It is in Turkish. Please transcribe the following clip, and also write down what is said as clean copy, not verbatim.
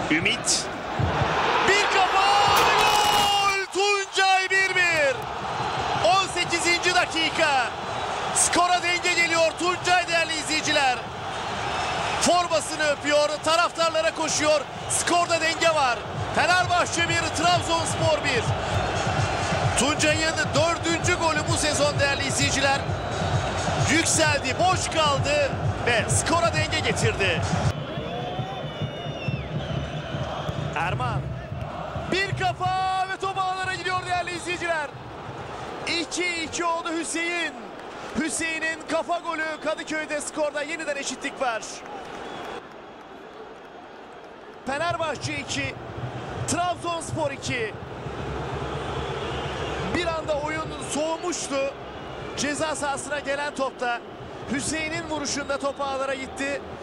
Ümit. Bir kafa gol! Tuncay 1-1. 18. dakika. Skora denge geliyor Tuncay değerli izleyiciler. Formasını öpüyor, taraftarlara koşuyor. Skorda denge var. Fenerbahçe 1, Trabzonspor 1. Tuncay'ın 4. golü bu sezon değerli izleyiciler. Yükseldi, boş kaldı ve skora denge getirdi. Erman. Bir kafa ve top ağlara gidiyor değerli izleyiciler. 2-2 oldu Hüseyin. Hüseyin'in kafa golü Kadıköy'de skorda yeniden eşitlik var. Fenerbahçe 2, Trabzonspor 2. Bir anda oyun soğumuştu. Ceza sahasına gelen topta Hüseyin'in vuruşunda top ağlara gitti.